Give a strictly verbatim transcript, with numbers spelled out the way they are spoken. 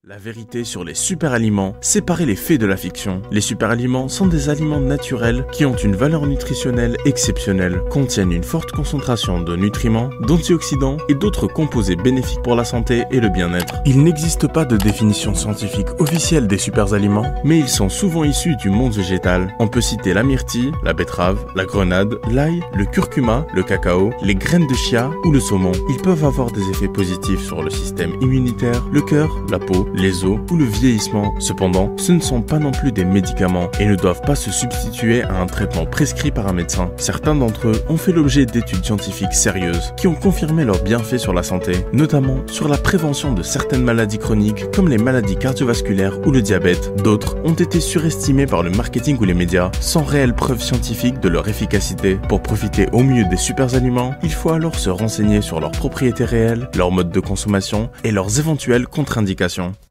La vérité sur les super-aliments, séparer les faits de la fiction. Les super-aliments sont des aliments naturels qui ont une valeur nutritionnelle exceptionnelle, contiennent une forte concentration de nutriments, d'antioxydants et d'autres composés bénéfiques pour la santé et le bien-être. Il n'existe pas de définition scientifique officielle des super-aliments, mais ils sont souvent issus du monde végétal. On peut citer la myrtille, la betterave, la grenade, l'ail, le curcuma, le cacao, les graines de chia ou le saumon. Ils peuvent avoir des effets positifs sur le système immunitaire, le cœur, la peau, les os ou le vieillissement. Cependant, ce ne sont pas non plus des médicaments et ne doivent pas se substituer à un traitement prescrit par un médecin. Certains d'entre eux ont fait l'objet d'études scientifiques sérieuses qui ont confirmé leurs bienfaits sur la santé, notamment sur la prévention de certaines maladies chroniques comme les maladies cardiovasculaires ou le diabète. D'autres ont été surestimés par le marketing ou les médias sans réelle preuve scientifique de leur efficacité. Pour profiter au mieux des super aliments, il faut alors se renseigner sur leurs propriétés réelles, leur mode de consommation et leurs éventuelles contre-indications.